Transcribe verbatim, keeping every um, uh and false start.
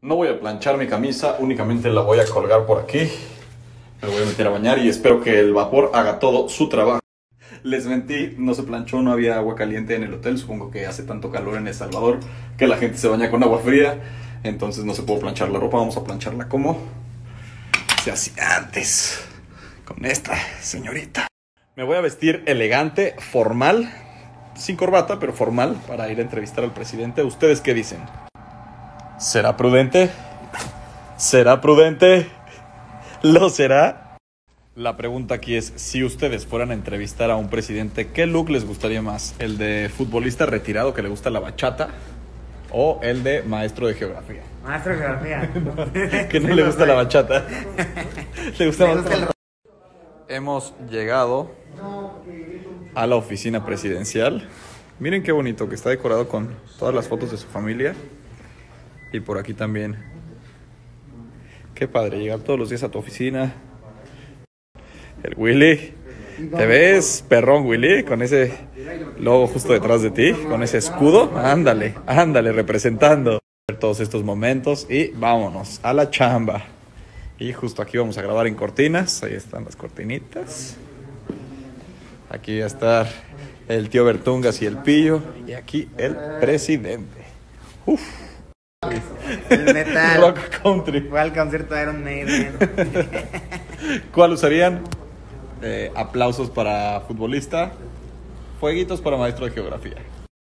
No voy a planchar mi camisa, únicamente la voy a colgar por aquí. Me voy a meter a bañar y espero que el vapor haga todo su trabajo. Les mentí, no se planchó, no había agua caliente en el hotel. Supongo que hace tanto calor en El Salvador que la gente se baña con agua fría. Entonces no se puede planchar la ropa, vamos a plancharla como se hacía antes. Con esta señorita. Me voy a vestir elegante, formal, sin corbata, pero formal, para ir a entrevistar al presidente. ¿Ustedes qué dicen? ¿Será prudente? ¿Será prudente? ¿Lo será? La pregunta aquí es, si ustedes fueran a entrevistar a un presidente, ¿qué look les gustaría más? ¿El de futbolista retirado que le gusta la bachata? ¿O el de maestro de geografía? Maestro de geografía. Que no le gusta la bachata. Le gusta más el... Hemos llegado a la oficina presidencial. Miren qué bonito, que está decorado con todas las fotos de su familia. Y por aquí también. Qué padre llegar todos los días a tu oficina. El Willy. ¿Te ves, perrón Willy? Con ese logo justo detrás de ti. Con ese escudo. Ándale, ándale, representando todos estos momentos. Y vámonos a la chamba. Y justo aquí vamos a grabar en cortinas. Ahí están las cortinitas. Aquí va a estar el tío Bertungas y el Pillo. Y aquí el presidente. Uf. El metal. Rock country. Fue al concierto de Iron Maiden. ¿Cuál usarían? Eh, aplausos para futbolista. Fueguitos para maestro de geografía.